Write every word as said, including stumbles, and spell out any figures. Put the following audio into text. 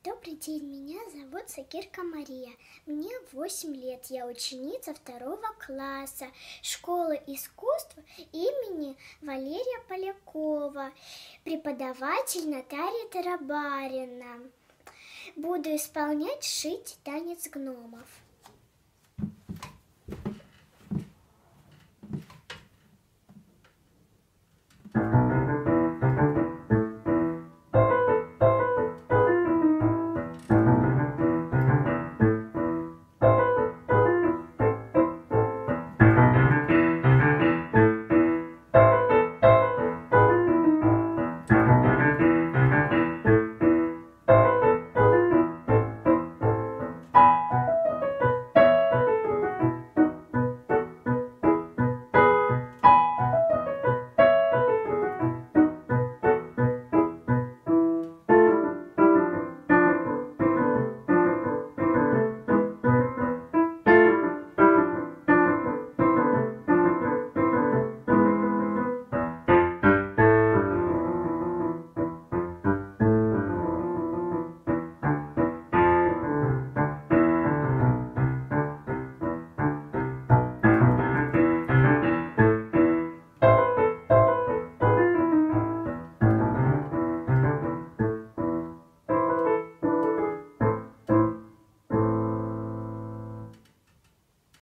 Добрый день, меня зовут Сакирка Мария. Мне восемь лет, я ученица второго класса школы искусств имени Валерия Полякова, преподаватель Наталья Тарабарина. Буду исполнять «Шить танец гномов».